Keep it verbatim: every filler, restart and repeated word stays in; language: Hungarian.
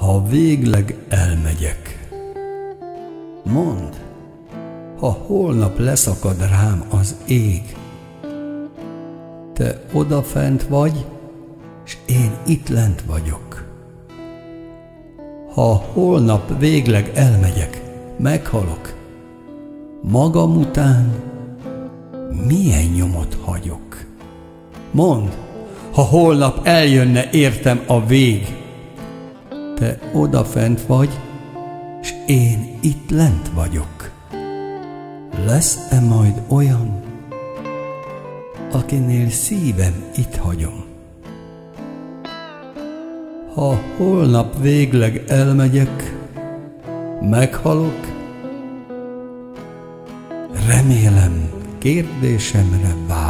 ha végleg elmegyek. Mondd, ha holnap leszakad rám az ég, te odafent vagy, s én itt lent vagyok. Ha holnap végleg elmegyek, meghalok, magam után milyen nyomot hagyok? Mondd, ha holnap eljönne értem a vég, te odafent vagy, s én itt lent vagyok. Lesz-e majd olyan, akinél szívem itt hagyom? Ha holnap végleg elmegyek, meghalok, remélem kérdésemre válasz.